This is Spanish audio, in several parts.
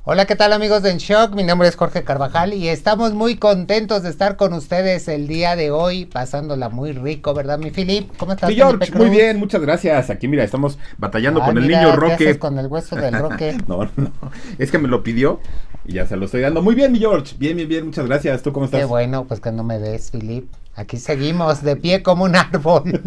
Hola, ¿qué tal amigos de En Shock? Mi nombre es Jorge Carvajal y estamos muy contentos de estar con ustedes el día de hoy, pasándola muy rico, ¿verdad, mi Filip? ¿Cómo estás, Mi George, muy bien, muchas gracias. Aquí, mira, estamos batallando con el niño ¿Qué Roque. haces con el hueso del Roque? No, es que me lo pidió y ya se lo estoy dando. Muy bien, mi George, bien, muchas gracias. ¿Tú cómo estás? Qué bueno, pues que no me ves, Filip. Aquí seguimos, de pie como un árbol.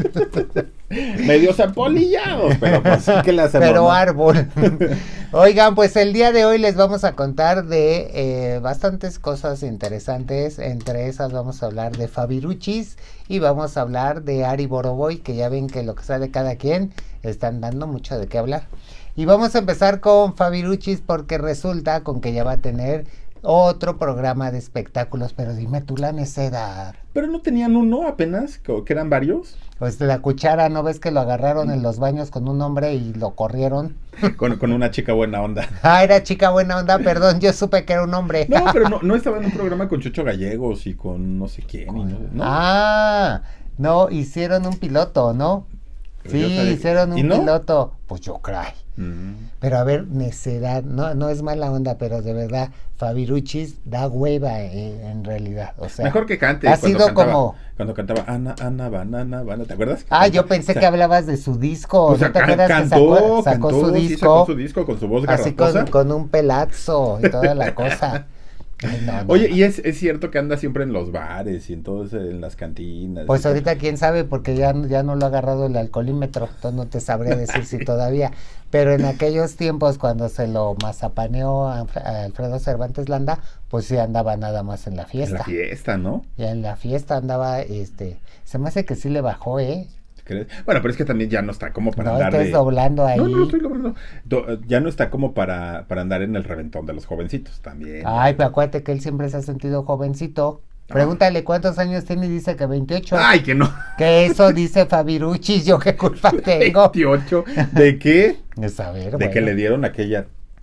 Medio zapolillados, pero pues, ¿qué le hacemos? Pero ¿no? árbol. Oigan, pues el día de hoy les vamos a contar de bastantes cosas interesantes. Entre esas vamos a hablar de Fabiruchis y vamos a hablar de Ari Boroboy, que ya ven que lo que sale cada quien están dando mucho de qué hablar. Y vamos a empezar con Fabiruchis porque resulta con que ya va a tener otro programa de espectáculos, pero dime tú la necedad. Pero no tenían uno apenas, que eran varios. Pues la cuchara, ¿no ves que lo agarraron en los baños con un hombre y lo corrieron? Con una chica buena onda. Ah, era chica buena onda, perdón, yo supe que era un hombre. No, pero no estaba en un programa con Chucho Gallegos y con no sé quién. ¿No? Ah, no, hicieron un piloto, ¿no? Pero sí, hicieron un piloto. Pues yo creo. Pero a ver, necedad, no es mala onda, pero de verdad, Fabiruchis da hueva en realidad. O sea, mejor que cante. Ha sido como... Cuando cantaba Ana, banana, ¿te acuerdas? Ah, yo pensé que hablabas de su disco. Pues ¿No te acuerdas cantó, que sacó su disco? Sí, sacó su disco con su voz garrafosa. Así con un pelazo y toda la cosa. Oye, y es cierto que anda siempre en los bares y en las cantinas. Pues ahorita quién sabe, porque ya no lo ha agarrado el alcoholímetro, entonces no te sabría decir si todavía. Pero en aquellos tiempos, cuando se lo mazapaneó a Alfredo Cervantes Landa, pues sí andaba nada más en la fiesta. En la fiesta, ¿no? Y en la fiesta andaba, se me hace que sí le bajó, ¿Crees? Bueno, pero es que también ya no está como para andar estés doblando ahí. No estoy doblando. Ya no está como para andar en el reventón de los jovencitos también. Ay, pero acuérdate que él siempre se ha sentido jovencito. Pregúntale cuántos años tiene y dice que 28. Ay, que no. Que eso dice Fabiruchis, yo qué culpa tengo. 28. ¿De qué? Es a ver, de que le dieron aquella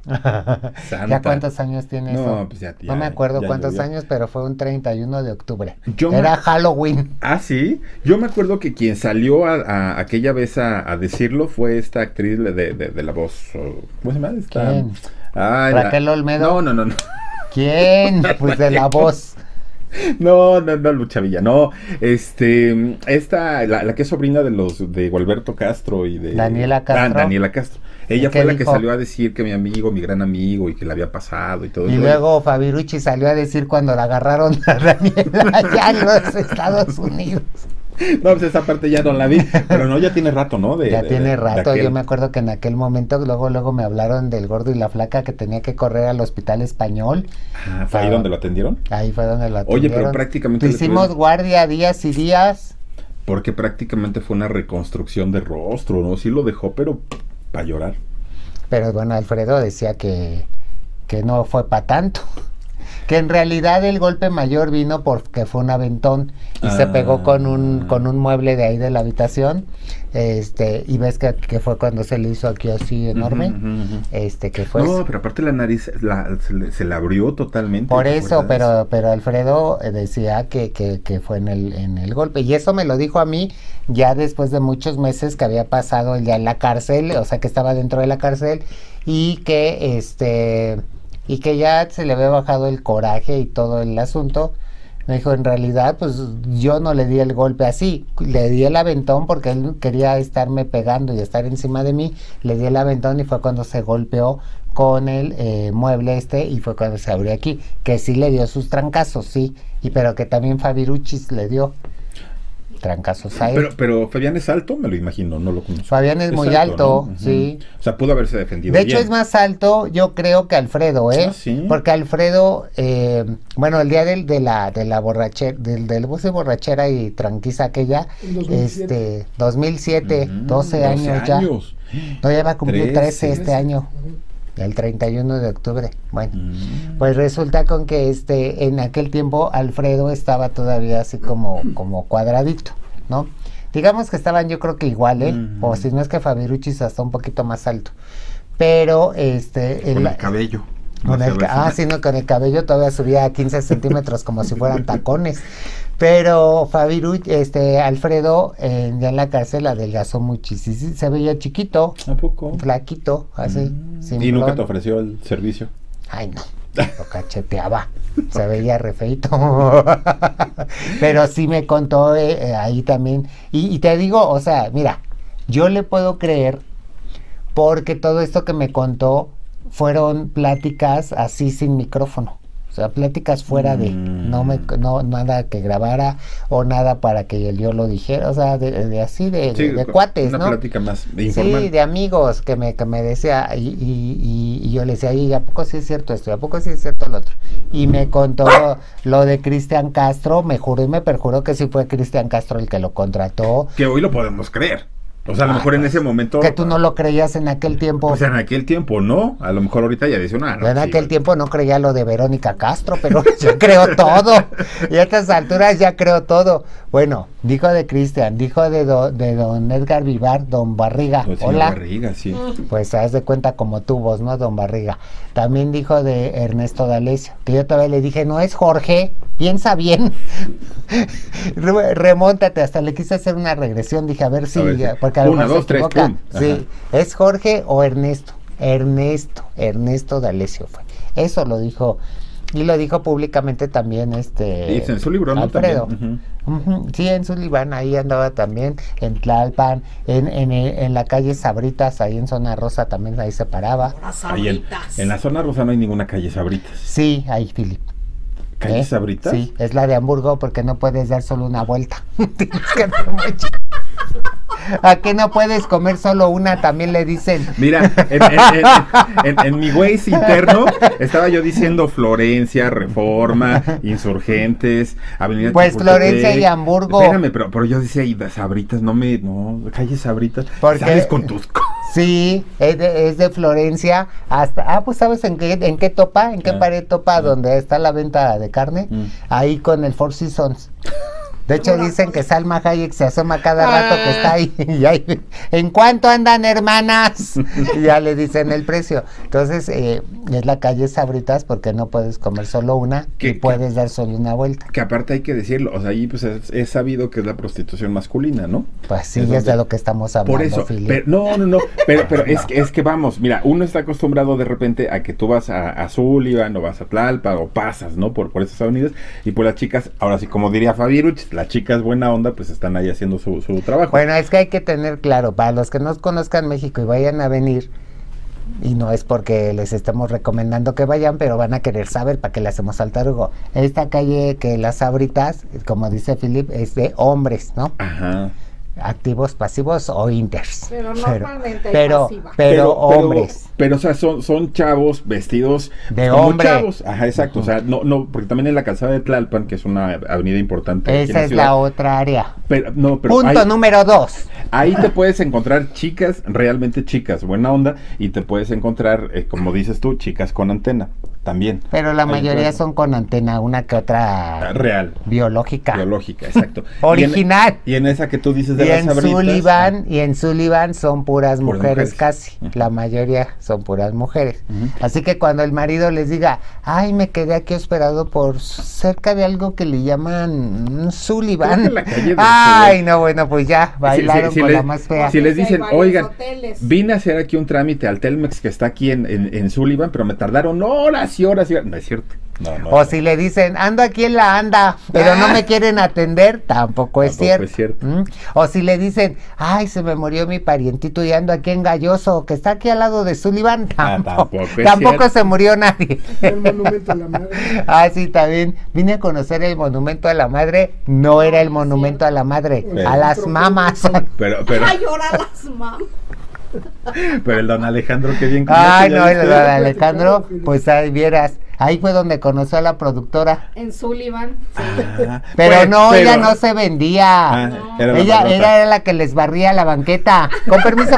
santa. ¿Ya cuántos años tiene eso? No, pues ya. No me acuerdo cuántos años, pero fue un 31 de octubre. Era Halloween. Ah, sí. Yo me acuerdo que quien salió a aquella vez a decirlo fue esta actriz de La Voz. ¿Cómo se llama? ¿Quién? Raquel Olmedo. No. ¿Quién? Pues de La Voz. No, Lucha Villa, no. La que es sobrina de Gualberto Castro y de Daniela Castro. Daniela Castro. Ella fue la que salió a decir que mi gran amigo, y que le había pasado y todo. Y luego Fabiruchis salió a decir cuando la agarraron a Daniela allá en los Estados Unidos. No, pues esa parte ya no la vi, pero no, ya tiene rato, ¿no? Tiene rato, yo me acuerdo que en aquel momento luego me hablaron del gordo y la flaca que tenía que correr al hospital español. Ah, ¿fue ahí donde lo atendieron? Ahí fue donde lo atendieron. Oye, pero prácticamente... Hicimos guardia días y días. Porque prácticamente fue una reconstrucción de rostro, ¿no? Sí lo dejó, pero para llorar. Pero bueno, Alfredo decía que no fue para tanto. Que en realidad el golpe mayor vino porque fue un aventón y se pegó con un mueble de ahí de la habitación, y ves que fue cuando se le hizo aquí así enorme, que fue... No, pero aparte la nariz se le abrió totalmente. Por eso, pero Alfredo decía que fue en el golpe, y eso me lo dijo a mí ya después de muchos meses que había pasado ya en la cárcel, o sea que estaba dentro de la cárcel, y que ya se le había bajado el coraje y todo el asunto. Me dijo, en realidad, pues yo no le di el golpe así, le di el aventón porque él quería estarme pegando y estar encima de mí, le di el aventón y fue cuando se golpeó con el mueble y fue cuando se abrió aquí, que sí le dio sus trancazos, sí, pero que también Fabiruchis le dio trancazos a él. Pero Fabián es alto, me lo imagino, no lo conozco. Fabián es muy alto, ¿no? Sí. O sea, pudo haberse defendido de hecho, es más alto, yo creo, que Alfredo, ¿Sí? Porque Alfredo, bueno, el día de la borrachera, del bus de borrachera y tranquiza aquella, 2007, 12 años ya. No, ya va a cumplir 13 este año. El 31 de octubre. Bueno, pues resulta con que en aquel tiempo Alfredo estaba todavía así como cuadradito, ¿no? Digamos que estaban, yo creo que igual, o si no es que Fabiruchis hasta un poquito más alto. Pero con el cabello. Con el cabello todavía subía a 15 centímetros como si fueran tacones. Pero Alfredo ya en la cárcel adelgazó muchísimo, se veía chiquito. ¿A poco? Flaquito, así. ¿Y nunca te ofreció el servicio? Ay, no, lo cacheteaba. Se veía re feito. Pero sí me contó ahí también. Y te digo, o sea, mira, yo le puedo creer porque todo esto que me contó fueron pláticas así sin micrófono. O sea, pláticas fuera de, no nada que grabara o nada para que yo lo dijera, o sea, de así de cuates, una ¿no? Plática más informal. Sí, de amigos que me decía y yo le decía, ¿y a poco sí es cierto esto? ¿Y a poco sí es cierto lo otro? Y me contó lo de Cristian Castro, me juró y me perjuró que sí fue Cristian Castro el que lo contrató. Que hoy lo podemos creer. O sea, a lo mejor en ese momento... Que tú no lo creías en aquel tiempo. Pues en aquel tiempo, ¿no? A lo mejor ahorita ya dice una... Yo en aquel tiempo no creía lo de Verónica Castro, pero yo creo todo. Y a estas alturas ya creo todo. Bueno, dijo de Cristian, dijo de don Edgar Vivar, don Barriga. Pues hola. Barriga, sí. Pues haz de cuenta como tu voz, ¿no? Don Barriga. También dijo de Ernesto D'Alessio, que yo todavía le dije, no es Jorge, piensa bien. Remóntate, hasta le quise hacer una regresión, dije, a ver si... Porque a lo mejor se equivoca. Sí, ¿es Jorge o Ernesto? Ernesto D'Alessio fue. Eso lo dijo, y lo dijo públicamente también Dice en su libro, ¿no? Alfredo. Sí, en Sullivan, ahí andaba también, en Tlalpan, en la calle Sabritas, ahí en Zona Rosa también, ahí se paraba. Ahí en la Zona Rosa no hay ninguna calle Sabritas. Sí, ahí, Philip. ¿Calle Sabritas? Sí, es la de Hamburgo porque no puedes dar solo una vuelta. Tienes que dar mucho. ¿A qué no puedes comer solo una? También le dicen. Mira, en mi Waze interno estaba yo diciendo Florencia, Reforma, Insurgentes, Avenida Pues Florencia y Hamburgo. Espérame, pero yo decía, y Sabritas, no, calle Sabritas. Porque sales con tus cosas. Sí, es de Florencia hasta... pues ¿sabes en qué topa? ¿En qué pared topa donde está la venta de carne? Ahí con el Four Seasons. De hecho dicen que Salma Hayek se asoma cada rato que está ahí, y ahí ¿en cuánto andan, hermanas? Y ya le dicen el precio. Entonces es la calle Sabritas porque no puedes comer solo una y puedes dar solo una vuelta. Que aparte hay que decirlo, o sea, ahí pues es sabido que es la prostitución masculina, ¿no? Pues sí, es de lo que estamos hablando. Por eso, pero es que vamos, mira, uno está acostumbrado de repente a que tú vas a Sullivan o vas a Tlalpan o pasas, ¿no? Por esas avenidas, y pues las chicas, ahora sí, como diría Fabiruch, las chicas buena onda, pues están ahí haciendo su trabajo. Bueno, es que hay que tener claro, para los que no conozcan México y vayan a venir, y no es porque les estemos recomendando que vayan, pero van a querer saber para que le hacemos al tarugo. Esta calle que las Sabritas, como dice Philip, es de hombres, ¿no? Ajá. Activos, pasivos o inters. Pero normalmente pero hombres. Pero o sea, son chavos vestidos de como hombre. Chavos. Ajá, exacto. O sea, no, porque también en la calzada de Tlalpan, que es una avenida importante. Esa es la otra área. Pero punto número 2. Ahí te puedes encontrar chicas, realmente chicas, buena onda, y te puedes encontrar, como dices tú, chicas con antena. También. Pero la mayoría son con antena, una que otra real. Biológica, exacto. Original. Y en esa que tú dices de las Sabritas. Y en Sullivan son puras mujeres casi. La mayoría son puras mujeres. Así que cuando el marido les diga, ay, me quedé aquí hospedado por cerca de algo que le llaman Sullivan. Ay, no, bueno, pues ya, bailaron con la más fea. Si les dicen, oigan, vine a hacer aquí un trámite al Telmex que está aquí en Sullivan, pero me tardaron horas y horas. No es cierto. No, o si le dicen, ando aquí en la anda, pero no me quieren atender, tampoco es cierto. O si le dicen, ay, se me murió mi parientito y ando aquí en Galloso, que está aquí al lado de Sullivan, tampoco se murió nadie. El Monumento a la Madre. Sí, también vine a conocer el Monumento a la Madre, no era el Monumento a la Madre, a las mamás. Pero ay, ahora las mamás. Pero el don Alejandro, qué bien. Ay, no, el don Alejandro, pues ahí vieras. Ahí fue donde conoció a la productora. En Sullivan. Sí. Pero ella no se vendía. Ella era la que les barría la banqueta. Con permiso.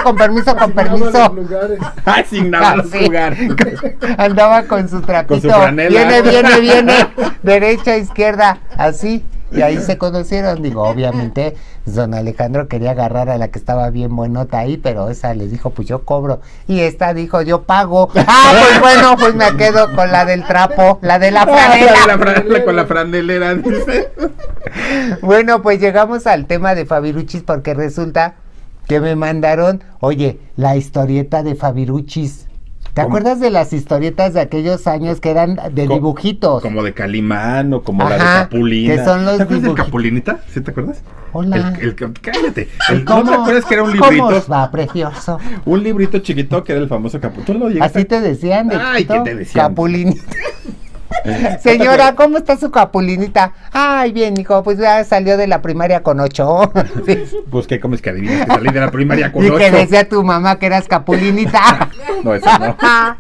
Asignaba los lugares. Andaba con su trapito. Con su franela. Viene. Derecha, izquierda. Así. Y ahí se conocieron, digo, obviamente, don Alejandro quería agarrar a la que estaba bien buenota ahí, pero esa le dijo, pues yo cobro, y esta dijo, yo pago. Pues bueno, pues me quedo con la del trapo, la de la franela. Con la franelera, dice. Bueno, pues llegamos al tema de Fabiruchis, porque resulta que me mandaron, oye, la historieta de Fabiruchis. ¿Te acuerdas de las historietas de aquellos años que eran de dibujitos? Como de Calimán o como la de Ajá, Capulina. que son los ¿Te acuerdas del dibujitos. Capulinita? ¿Sí te acuerdas? Hola. Cállate. ¿No ¿Cómo? te acuerdas que era un ¿Cómo librito? os va, precioso? Un librito chiquito que era el famoso Capulina. ¿Tú lo llegaste? Así te decían de Ay, chiquito, ¿qué te decían? Capulinita. Señora, ¿cómo está su capulinita? Ay, bien, hijo, pues ya salió de la primaria con 8. Pues, ¿qué comes que adivinas que salí de la primaria con Y 8? que decía tu mamá que eras capulinita. No, eso no.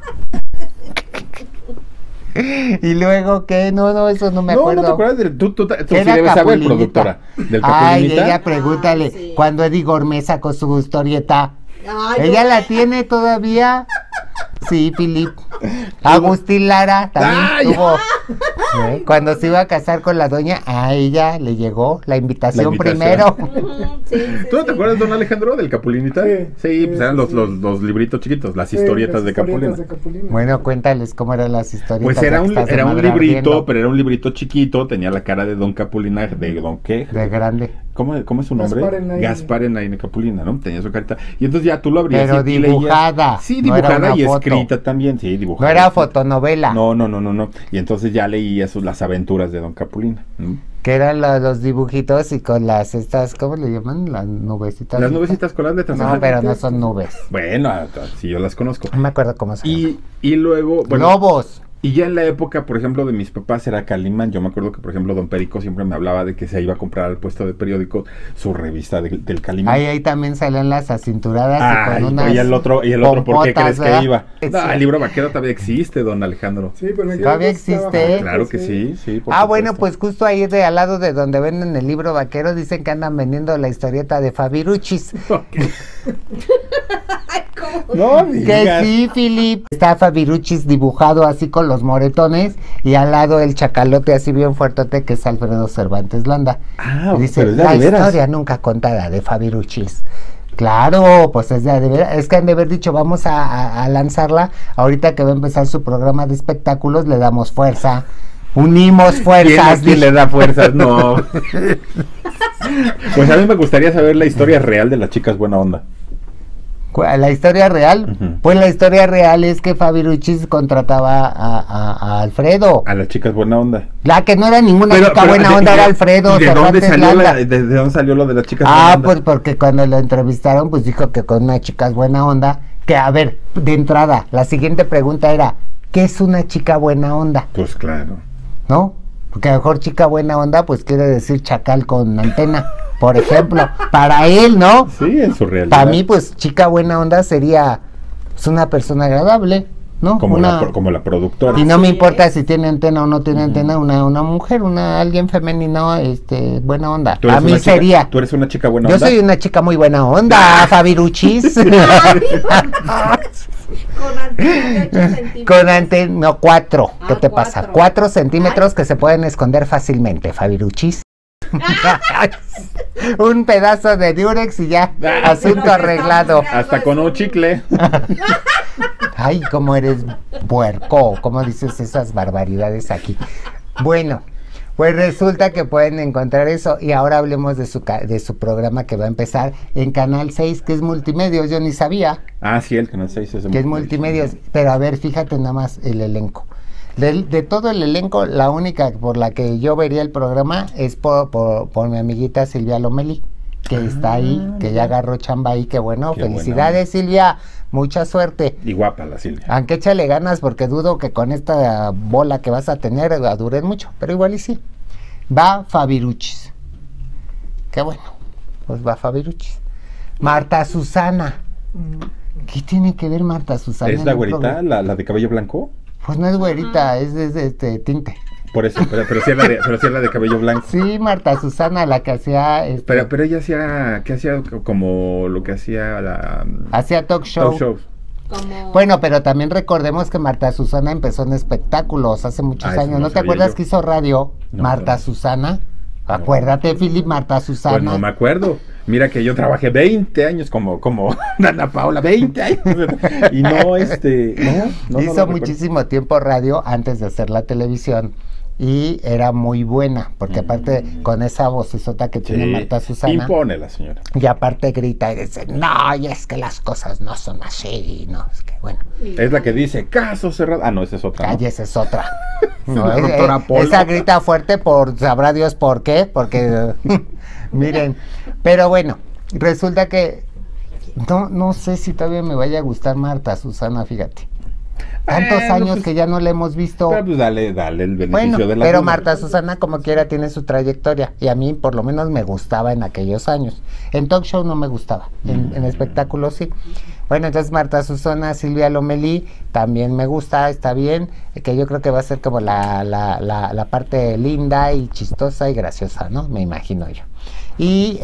Y luego, ¿qué? No, eso no me acuerdo. No te acuerdas del... Tú sí Era debes saber, Capulinita. productora. Del Ay, Capulinita. ella pregúntale, Ah, sí. cuando Eddie Gourmet sacó su historieta, Ay, ¿ella no. la tiene todavía? Sí, Filip. Agustín Lara también Ay. tuvo. Cuando se iba a casar con la doña, a ella le llegó la invitación, La invitación. primero. Ujú, sí, ¿Tú no te acuerdas, don Alejandro, del Capulinita? Sí, pues eran los libritos chiquitos, las historietas de Capulina. Bueno, cuéntales cómo eran las historietas. Pues era ya que estás de era un madre librito, ardiendo. pero era un librito chiquito, tenía la cara de don Capulina, de don qué. De grande. ¿Cómo es su nombre? Gaspar Enaine. Gaspar Enaine Capulina, ¿no? Tenía su carita. Y entonces ya tú lo abrías Pero y leías. dibujada, Sí, no era dibujada una y foto. escrita también, sí, No dibujada. era y escrita. fotonovela. No. Y entonces ya leías las aventuras de don Capulina. ¿no? Que eran los dibujitos y con las estas, ¿cómo le llaman? Las nubecitas. Las nubecitas con las letras. No, ajá. pero no son nubes. Bueno, sí, yo las conozco. No me acuerdo cómo se llama. Y luego, bueno, Lobos. y ya en la época, por ejemplo, de mis papás era Calimán. Yo me acuerdo que, por ejemplo, don Perico siempre me hablaba de que se iba a comprar al puesto de periódico su revista del Calimán. Ahí también salían las acinturadas y Ay, con unas y el otro, ¿por qué pompotas, crees ¿verdad? que iba? Sí. No, el libro vaquero todavía existe, don Alejandro. Sí, pero en ¿Todavía aquel entonces existe? estaba- Claro que sí, por Bueno, supuesto. pues justo ahí al lado de donde venden el libro vaquero dicen que andan vendiendo la historieta de Fabiruchis. Ay, ¿cómo? No Que digas. sí, Filip. Está Fabiruchis dibujado así con los moretones y al lado el chacalote así bien fuertote que es Alfredo Cervantes Landa. Ah, Y dice, pero es de la de veras. historia nunca contada de Fabiruchis. Claro, pues es de veras. Es que han de haber dicho, vamos a lanzarla. Ahorita que va a empezar su programa de espectáculos, le damos fuerza. Unimos fuerzas. ¿Quién le da fuerzas? No. Pues a mí me gustaría saber la historia real de las chicas buena onda. La historia real, Ujú. pues la historia real es que Fabiruchis contrataba a Alfredo. A las chicas buena onda. La que no era ninguna chica buena onda era Alfredo ¿Y de dónde Cervantes salió Landa. de dónde salió lo de las chicas buena onda? Pues porque cuando lo entrevistaron, pues dijo que con una chica es buena onda. Que a ver, de entrada, la siguiente pregunta era, ¿qué es una chica buena onda? Pues claro. ¿No? Porque a lo mejor chica buena onda, pues quiere decir chacal con antena, por ejemplo. Para él, ¿no? Sí, en su realidad. Para mí, pues chica buena onda sería pues, una persona agradable, ¿no? Como la productora. Y no me Así importa es. si tiene antena o no tiene antena, una mujer, alguien femenino, buena onda. ¿Tú eres A mí una chica- sería. ¿Tú eres una chica buena Yo onda? soy una chica muy buena onda, Fabiruchis. Con antena de 8 centímetros. Con antena, no, 4. ¿Qué Ah, te pasa? 4. 4 centímetros que se pueden esconder fácilmente, Fabiruchis. Un pedazo de Durex y ya, Ah, asunto lo que arreglado. estamos Hasta con un chicle. Ay, cómo eres puerco, cómo dices esas barbaridades aquí. Bueno, pues resulta que pueden encontrar eso y ahora hablemos de su programa que va a empezar en Canal 6, que es Multimedios, yo ni sabía Ah, sí, el canal 6 es que es Multimedios, pero a ver, fíjate nada más el elenco. De todo el elenco, la única por la que yo vería el programa es por mi amiguita Silvia Lomeli, que está ahí, que ya agarró chamba ahí, que bueno, Qué felicidades Silvia, mucha suerte. Y guapa la Silvia. Aunque échale ganas porque dudo que con esta bola que vas a tener duren mucho, pero igual y sí. Va Fabiruchis. Qué bueno, pues va Fabiruchis. Marta Susana. ¿Qué tiene que ver Marta Susana? ¿Es en la un güerita, programa? la de cabello blanco? Pues no es güerita, es de tinte. Por eso, pero sí es la de cabello blanco. Sí, Marta Susana, la que hacía Pero ella hacía, ¿qué hacía? Como lo que hacía la... hacía talk show. Talk shows. Como... Bueno, pero también recordemos que Marta Susana empezó en espectáculos hace muchos eso años. no ¿No te sabía acuerdas yo. que hizo radio No, Marta no. Susana? Acuérdate, Philip, Marta Susana. Pues no me acuerdo. Mira que yo trabajé 20 años como Dana Paula, 20 años. Y no, no Hizo lo recuerdo. muchísimo tiempo radio antes de hacer la televisión. y era muy buena, porque aparte con esa vocesota que tiene Sí, Marta Susana, impone la señora. y aparte grita y dice, no, y es que las cosas no son así, no, es que bueno, Es la que dice, caso cerrado. Ah, no, esa es otra, ¿no? calle, esa es otra. la doctora Polo. Esa grita fuerte por, sabrá Dios por qué, porque, miren, pero bueno, resulta que, no sé si todavía me vaya a gustar Marta Susana, fíjate. Tantos años pues, que ya no la hemos visto. Pero pues dale el beneficio Bueno, de la pero duda. Marta Susana como quiera tiene su trayectoria y a mí por lo menos me gustaba en aquellos años. En talk show no me gustaba, en espectáculos sí. Bueno, entonces Marta Susana, Silvia Lomelí también me gusta, está bien, que yo creo que va a ser como la parte linda y chistosa y graciosa, ¿no? Me imagino yo. Y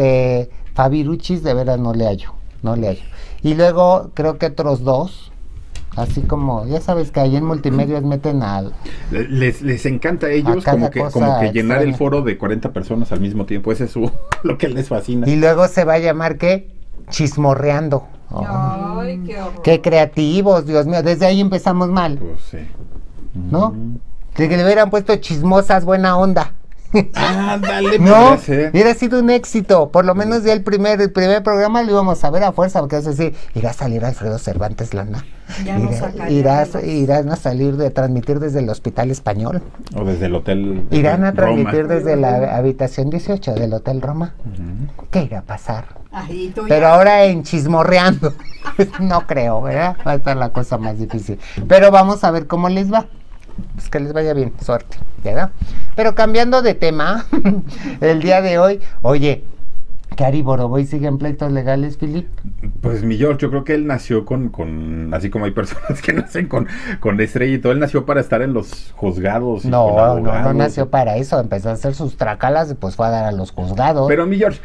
Fabiruchis de veras no le hallo. Y luego creo que otros dos. Así como, ya sabes que ahí en Multimedios meten al... Les encanta a ellos A cada como que cosa llenar el extraña. foro de 40 personas al mismo tiempo. Ese es lo que les fascina. Y luego se va a llamar, ¿qué? Chismorreando. Oh, Ay, qué horror. qué creativos, Dios mío. Desde ahí empezamos mal, Pues sí. ¿no? Que le hubieran puesto chismosas, buena onda. Ándale, No, podría ser. hubiera sido un éxito. Por lo menos ya el primer programa lo íbamos a ver a fuerza, porque es decir, irá a salir Alfredo Cervantes Landa. Ya no sacarían Irán a salir de transmitir desde el Hospital Español. O desde el hotel. Irán a Roma. transmitir desde la habitación 18 del Hotel Roma. ¿Qué irá a pasar? Ay, tú Pero ya- ahora en chismorreando. No creo, ¿verdad? Va a estar la cosa más difícil. Pero vamos a ver cómo les va. Pues que les vaya bien, suerte, ¿verdad? Pero cambiando de tema, el día de hoy, oye, que Ari Boroboy sigue en pleitos legales, Philip. Pues mi George, yo creo que él nació con así como hay personas que nacen con estrella y todo, él nació para estar en los juzgados. y con No abogados. nació para eso, empezó a hacer sus tracalas y pues fue a dar a los juzgados. Pero mi George,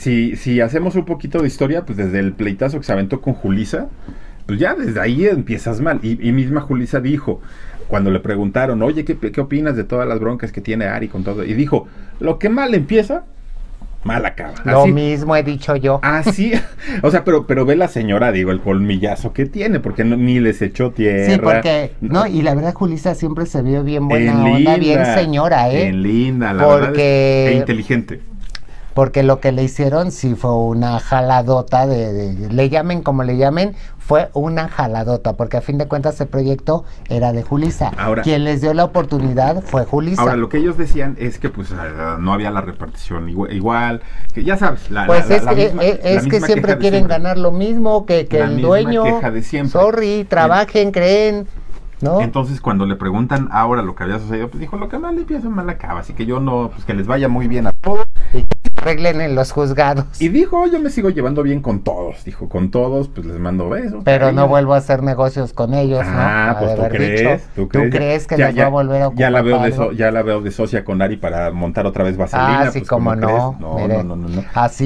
si hacemos un poquito de historia, pues desde el pleitazo que se aventó con Julisa, pues ya desde ahí empiezas mal. Y misma Julisa dijo, cuando le preguntaron, oye, ¿qué opinas de todas las broncas que tiene Ari con todo? Y dijo, lo que mal empieza, mal acaba. Lo Así- mismo he dicho yo. Así, o sea, pero ve la señora, digo, el colmillazo que tiene, porque ni les echó tierra. Sí, porque, no, y la verdad Julissa siempre se vio bien buena En onda, linda, bien señora, En linda, la verdad Porque- e inteligente. Porque lo que le hicieron sí fue una jaladota le llamen como le llamen, fue una jaladota, porque a fin de cuentas el proyecto era de Julissa. Ahora- Quien les dio la oportunidad fue Julissa. Ahora, lo que ellos decían es que pues no había la repartición igual, que ya sabes, Pues es la que, misma- es la que misma siempre queja de quieren siempre. ganar lo mismo que La el misma dueño. queja de siempre. Sorry, trabajen, creen, ¿no? Entonces, cuando le preguntan ahora lo que había sucedido, pues dijo, lo que mal empieza, mal acaba, así que yo no, pues que les vaya muy bien a todos. Y que arreglen en los juzgados. Y dijo, yo me sigo llevando bien con todos, dijo, con todos, pues les mando besos. Pero no cariños. vuelvo a hacer negocios con ellos, ¿no? Ah, Ha pues de tú haber crees, dicho. tú ¿Tú crees que Ya- les ya- va a volver a ocupar ya la veo de algo? ya la veo de socia con Ari para montar otra vez Vaselina. Ah, sí, pues, como ¿cómo no. crees? No, Mire, no. Así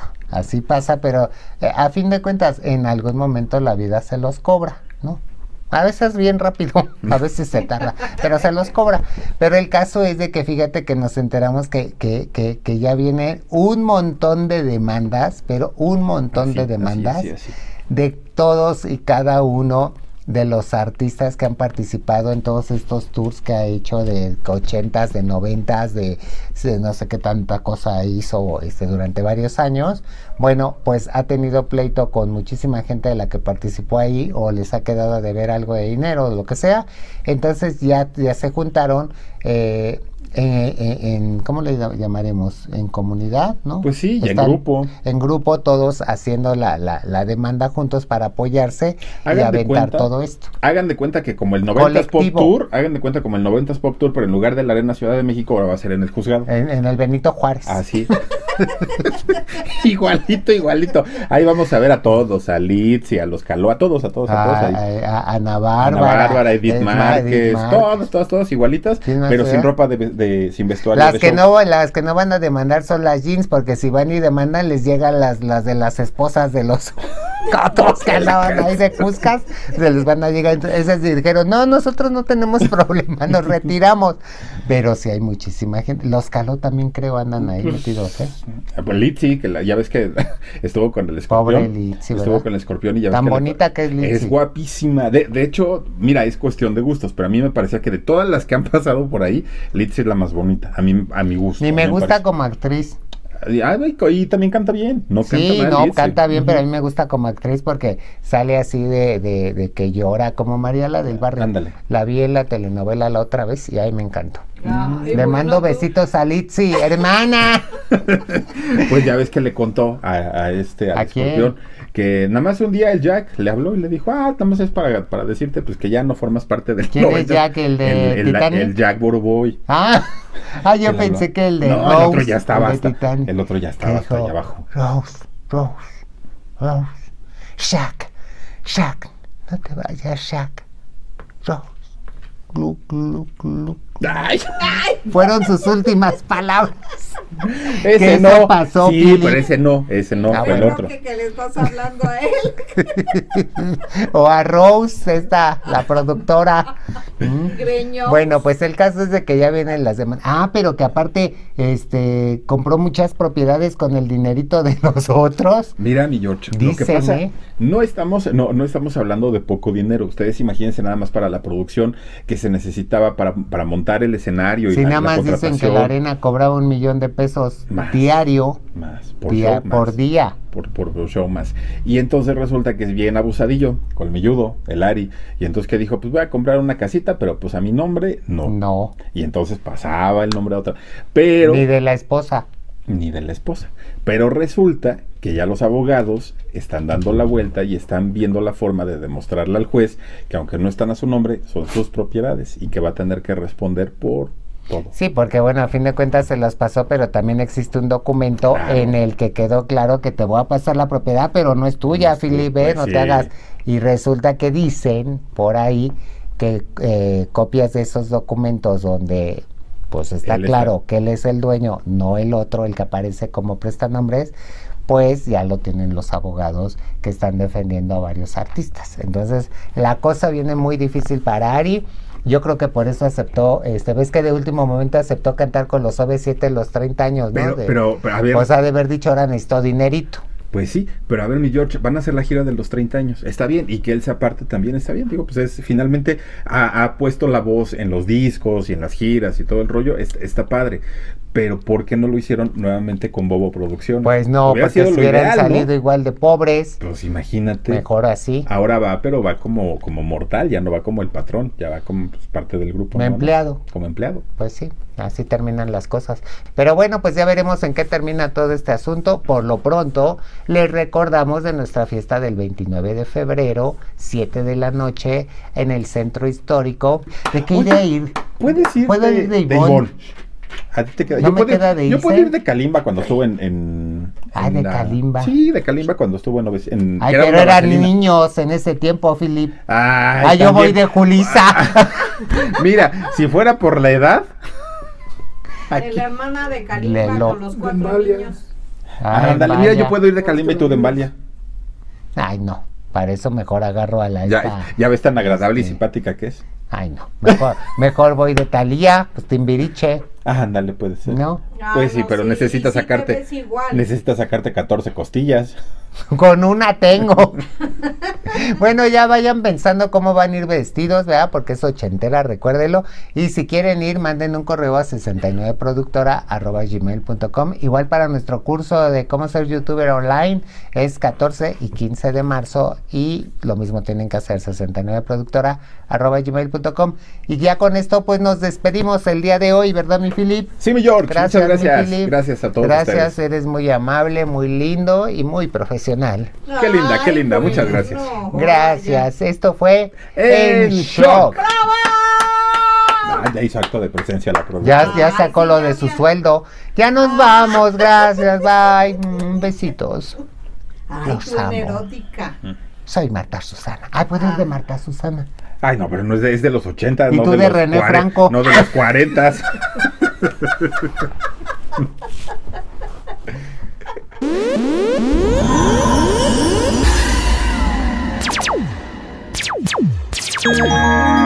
pasa, pero a fin de cuentas, en algún momento la vida se los cobra, ¿no? A veces bien rápido, a veces se tarda, pero se los cobra. Pero el caso es de que fíjate que nos enteramos que ya viene un montón de demandas, pero un montón Así, de demandas así. de todos y cada uno de los artistas que han participado en todos estos tours que ha hecho de 80s, de 90s, de no sé qué tanta cosa hizo durante varios años. Bueno, pues ha tenido pleito con muchísima gente de la que participó ahí o les ha quedado de ver algo de dinero o lo que sea. Entonces ya se juntaron en ¿cómo le llamaremos? En comunidad, ¿no? Pues sí, y en Están grupo. en grupo, todos haciendo la demanda juntos para apoyarse y Hagan de aventar cuenta- todo esto. Hagan de cuenta que como el 90s Pop Colectivo. Tour, pero en lugar de la Arena Ciudad de México ahora va a ser en el juzgado. En el Benito Juárez. Así. igualito. Ahí vamos a ver a todos, a Litz y a los Caló, a todos ahí. A Ana Ana Bárbara. Bárbara, Edith Márquez, todos igualitas, ¿Quién más pero era? sin ropa sin vestuario. Las de que show. las que no van a demandar son las jeans, porque si van y demandan les llegan las de las esposas de los Otros que andaban ahí de Cuscas, se les van a llegar. Esos dijeron, no, nosotros no tenemos problema, nos retiramos. Pero sí hay muchísima gente. Los Caló también creo andan ahí metidos, ¿eh? Pues Litzy, que ya ves que estuvo con el escorpión. Pobre Litzy, ¿verdad? Estuvo con el escorpión y ya ves Tan que bonita que es Litzy. Es guapísima. De hecho, mira, es cuestión de gustos, pero a mí me parecía que de todas las que han pasado por ahí, Litzy es la más bonita, a mi gusto. Ni me gusta parece. como actriz. Y también canta bien, no Sí, canta mal, no, Litzy. canta bien, pero a mí me gusta como actriz porque sale así de que llora, como María la del barrio. Ándale. La vi en la telenovela la otra vez y ahí me encantó. Ay, Le bueno, mando tú- besitos a Litzy, hermana. Pues ya ves que le contó al ¿A quién? escorpión que nada más un día el Jack le habló y le dijo, nada más es para decirte pues que ya no formas parte del ¿Quién es 90. Jack, el de Titanic? El Jack Boroboy. Yo Que le pensé habló. que el de No, Rose, el otro ya estaba el de hasta, Titanic. el otro ya estaba Que hasta dijo, allá abajo. Rose, Jack, no te vayas, Jack, Rose, glu, glu, glu. Ay, Fueron sus últimas palabras. ese ¿Qué no. eso pasó, Sí, Pili? pero ese no, Ah, fue el Bueno, otro. que le estás hablando a él. O a Rose, la productora. Greñoso. Bueno, pues el caso es de que ya vienen las demandas. Pero que aparte, compró muchas propiedades con el dinerito de los otros. Mira, mi George, lo que Dicen, pasa, ¿eh? no estamos hablando de poco dinero. Ustedes imagínense nada más para la producción que se necesitaba para montar el escenario y Si la nada más dicen que contratación. la arena cobraba $1 millón Más. diario, Más, por show, más. por día. Por show más. Y entonces resulta que es bien abusadillo, colmilludo, el Ari. Y entonces que dijo, pues voy a comprar una casita, pero pues a mi nombre, no. No, Y entonces pasaba el nombre a otra. Pero... ni de la esposa. ni de la esposa. Pero resulta que ya los abogados están dando la vuelta y están viendo la forma de demostrarle al juez que aunque no están a su nombre, son sus propiedades y que va a tener que responder por todo. Sí, porque bueno, a fin de cuentas se las pasó, pero también existe un documento Claro. en el que quedó claro que te voy a pasar la propiedad, pero no es tuya, No es tuya, Felipe, pues no sí. te hagas. Y resulta que dicen por ahí que copias de esos documentos donde pues está Él claro está. que él es el dueño, no el otro, el que aparece como prestanombres, pues ya lo tienen los abogados que están defendiendo a varios artistas. Entonces, la cosa viene muy difícil para Ari. Yo creo que por eso aceptó, ves que de último momento aceptó cantar con los OV7 los 30 años, ¿no? Pero, a ver, Pues ha de haber dicho, ahora necesito dinerito. pues sí, pero a ver, mi George, van a hacer la gira de los 30 años, está bien, y que él se aparte también está bien, digo, pues finalmente ha puesto la voz en los discos y en las giras y todo el rollo, está padre, pero ¿por qué no lo hicieron nuevamente con Bobo Producciones? Pues no, Hubiera porque sido si lo hubieran ideal, ¿no? salido igual de pobres, Pues imagínate. mejor así. Ahora va, pero va como mortal, ya no va como el patrón, ya va como pues, parte del grupo. Como ¿no? empleado. Como empleado. Pues sí, así terminan las cosas. Pero bueno, pues ya veremos en qué termina todo este asunto. Por lo pronto, les recordamos de nuestra fiesta del 29 de febrero, 7 de la noche, en el centro histórico. ¿De qué iré a ir? Puedes ir ¿Puedo ir de Ivonne? A ti te queda. ¿No yo me queda de yo puedo irse? ir de Kalimba cuando estuve en De Kalimba. Sí, de Kalimba cuando estuvo en Ay, que era pero una eran vaselina. niños en ese tiempo, Philip. Ay, Yo voy también. de Julisa. Mira, si fuera por la edad. De la hermana de Kalimba Lelo. con los 4 Embalia. niños. Ándale, mira, yo puedo ir de Kalimba y tú de Embalia. Ay, no. Para eso mejor agarro a la Ya ves tan agradable y simpática que es. Ay, no. Mejor voy de Talía, pues Timbiriche. Ándale, puede ser. ¿No? Pues Ay, sí, no, pero sí, necesitas sí te sacarte. ves igual. Necesitas sacarte 14 costillas. Con una tengo. Bueno, ya vayan pensando cómo van a ir vestidos, ¿verdad? Porque es ochentera, recuérdelo. Y si quieren ir, manden un correo a 69productora@gmail.com. Igual para nuestro curso de cómo ser youtuber online es 14 y 15 de marzo. Y lo mismo tienen que hacer, 69productora@gmail.com. Y ya con esto, pues nos despedimos el día de hoy, ¿verdad, mi Philip? Sí, mi George, muchas mi gracias. Philip. Gracias a todos Gracias, ustedes. eres muy amable, muy lindo y muy profesional. Qué linda, qué Ay, linda, muchas bueno, gracias. Gracias, esto fue En Shock. ¡Bravo! Ya hizo acto de presencia la producción. Ya Ay, sacó sí, lo ya, de su ya. sueldo. Ya nos vamos, gracias, bye. Besitos. Ay, Los tú en amo. erótica. Soy Marta Susana. Ay, ¿puedo ir de Marta Susana? Ay, no, pero no es de los 80, ¿Y no tú de los René Franco? No de los 40. Bye.